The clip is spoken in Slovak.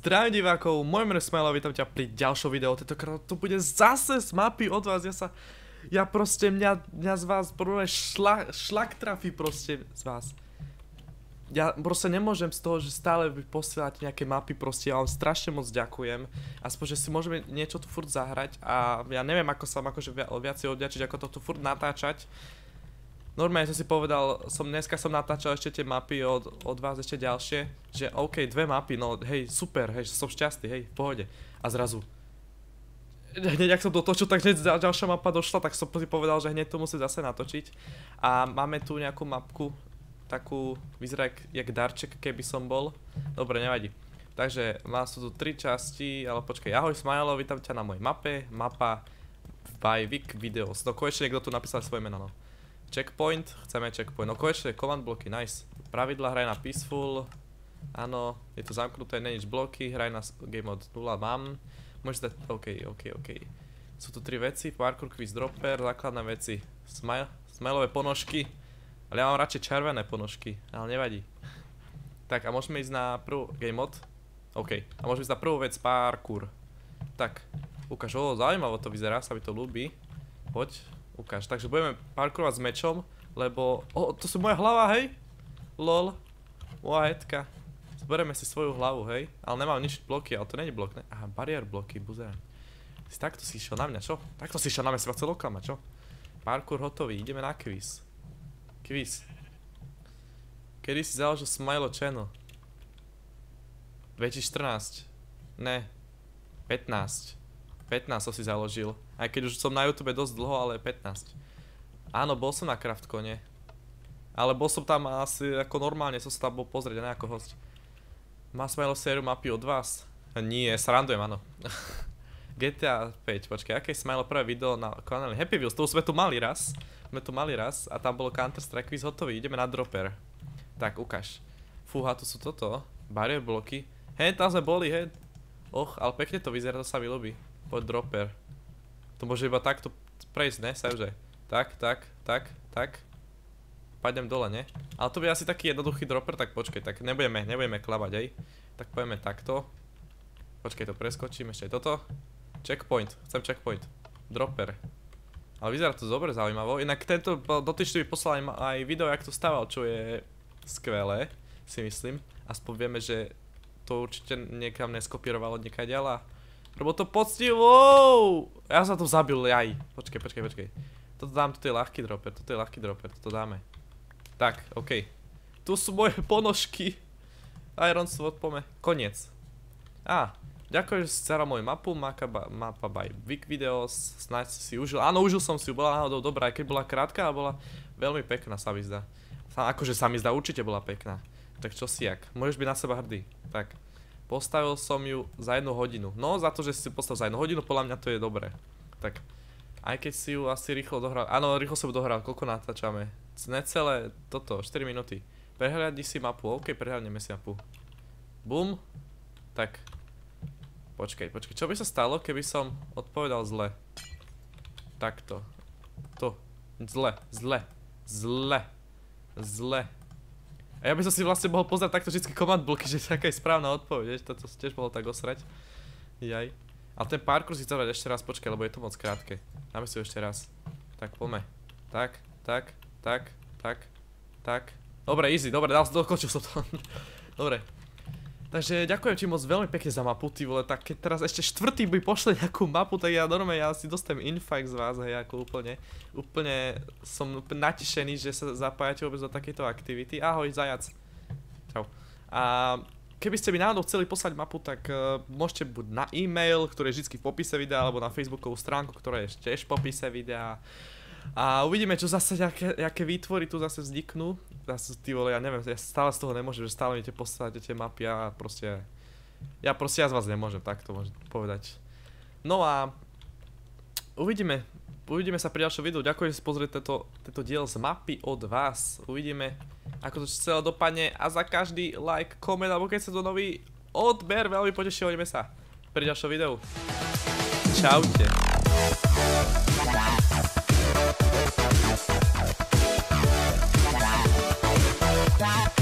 Zdravím divákov, môj meno je Smajlo, vítam ťa pri ďalšom videu, tentokrát to bude zase z mapy od vás, mňa z vás prvé šlak trafí proste z vás. Ja proste nemôžem z toho, že stále vy posielate nejaké mapy, proste ja vám strašne moc ďakujem. Aspoň, že si môžeme niečo tu furt zahrať a ja neviem ako sa akože viacej odďačiť, ako to tu furt natáčať. Normálne som si povedal, dneska som natáčal ešte tie mapy od vás ešte ďalšie, že OK, 2 mapy, no hej, super, hej, som šťastný, hej, v pohode. A zrazu, hneď ak som to točil, tak hneď ďalšia mapa došla, tak som si povedal, že hneď to musím zase natočiť. A máme tu nejakú mapku, takú, vyzerá jak darček, keby som bol. Dobre, nevadí. Takže sú tu 3 časti, ale počkaj, ahoj Smajlo, vítam ťa na mojej mape, mapa by Vic Videos. No konečne niekto tu napísal svoje meno, no. Checkpoint, chceme checkpoint, no konečne command bloky, nice. Pravidla, hraj na peaceful, áno, je to zamknuté, nie nič bloky, hraj na game mode 0, mám. Môžete dať, OK. Sú tu 3 veci, parkour, quiz, dropper, základné veci, smajlové ponožky. Ale ja mám radšej červené ponožky, ale nevadí. Tak a môžeme ísť na prvú game mode? OK, a môžeme ísť na prvú vec, parkour. Tak, ukáž, zaujímavo to vyzerá, sa mi to ľúbi. Poď. Ukáž, takže budeme parkourovať s mečom, lebo... to sú moja hlava, hej? Lol. Moja headka. Zberieme si svoju hlavu, hej? Ale nemám nič bloky, ale to nie je blok, ne? Aha, bariér bloky, buzerám. Si takto si išiel na mňa, čo? Takto si išiel na mňa, si ma chcel oklamať, čo? Parkour hotový, ideme na quiz. Quiz. Kedy si založil Smajlo channel? 2014. Ne. 15 som si založil. Aj keď už som na YouTube dosť dlho, ale 15. Áno, bol som na Craftcone. Ale bol som tam asi ako normálne, som sa tam bol pozrieť, a ne ako host. Má Smajlo sériu mapy od vás? Nie, srandujem, áno. GTA 5, počkaj, aké je Smajlo prvé video na kanáli Happy Wheels, to sme tu mali raz. A tam bolo Counter Strike quiz hotový, ideme na dropper. Tak, ukáž. Fúha, tu sú toto, bariér bloky. Hej, tam sme boli, hej. Ale pekne to vyzerá, to sa mi ľúbi. Poď dropper. To môže iba takto prejsť, ne? Sevže. Tak. Padnem dole, ne? Ale to bude asi taký jednoduchý dropper, tak počkaj, tak nebudeme klabať, hej. Tak poďme takto. Počkaj, to preskočím, ešte aj toto. Checkpoint, chcem checkpoint. Dropper. Ale vyzerá to dobre, zaujímavo. Inak tento dotyčný by poslal aj video, jak to stával, čo je skvelé, si myslím. Aspoň vieme, že to určite niekam neskopírovalo niekaďaľ. Lebo to poctivo, ja som to zabil, jaj. Počkej. Toto dám, toto je ľahký dropper, toto dáme. Tak, OK. Tu sú moje ponožky. Iron Sword, pome. Koniec. Ďakujem, že si ceral moju mapu, mapa by Vic Videos, snáď si užil. Áno, užil som si ju, bola náhodou dobrá, aj keď bola krátka a bola veľmi pekná, sa mi zdá. Akože sa mi zdá, určite bola pekná. Tak čo si jak, môžeš byť na seba hrdý. Tak. Postavil som ju za 1 hodinu. No, za to, že si postavil za 1 hodinu, podľa mňa to je dobré. Tak, aj keď si ju asi rýchlo dohral. Áno, rýchlo som ju dohral, koľko natáčame? Necelé toto, 4 minúty. Prehľadni si mapu, OK, prehľadneme si mapu. Bum. Tak. Počkaj, čo by sa stalo, keby som odpovedal zle? Takto. To. Zle. A ja by som si vlastne mohol pozrieť takto vždycky command bloky, že taká je správna odpoveď, vieš, toto si tiež mohol tak osrať. Jaj. Ale ten parkour si chcel ešte raz, počkaj, lebo je to moc krátke. Dáme si ho ešte raz. Tak, poďme. Tak. Dobre, easy, dobre, dokončil som to. Dobre. Takže ďakujem ti moc veľmi pekne za mapu, ty vole, tak keď teraz ešte štvrtý by pošle nejakú mapu, tak ja normálne, ja si dostanem infarkt z vás, hej, ako úplne som natešený, že sa zapájate vôbec do takejto aktivity. Ahoj, zajac. Čau. A keby ste mi náhodou chceli poslať mapu, tak môžete buď na e-mail, ktorý je vždy v popise videa, alebo na facebookovú stránku, ktorá je tiež v popise videa. A uvidíme, čo zase, aké výtvory tu zase vzniknú. Zase, ty vole, ja neviem, ja stále z toho nemôžem, že stále mi poslávate tie mapy a ja z vás nemôžem, tak to môžem povedať. No a uvidíme sa pri ďalšom videu. Ďakujem, že si pozrieť tento diel z mapy od vás. Uvidíme, ako to celé dopadne a za každý like, koment alebo keď sa to nový odber veľmi potešil, uvidíme sa pri ďalšom videu. Čaute. Bye.